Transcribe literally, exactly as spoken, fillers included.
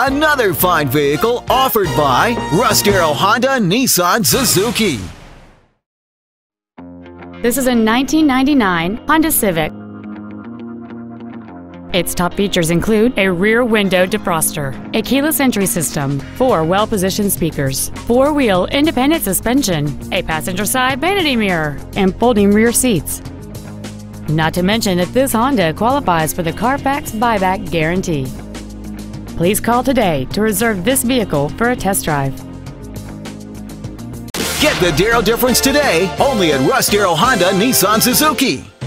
Another fine vehicle offered by Russ, Darrow Honda, Nissan, Suzuki. This is a nineteen ninety-nine Honda Civic. Its top features include a rear window defroster, a keyless entry system, four well-positioned speakers, four-wheel independent suspension, a passenger side vanity mirror, and folding rear seats. Not to mention that this Honda qualifies for the Carfax buyback guarantee. Please call today to reserve this vehicle for a test drive. Get the Darrow difference today, only at Russ, Darrow Honda, Nissan, Suzuki.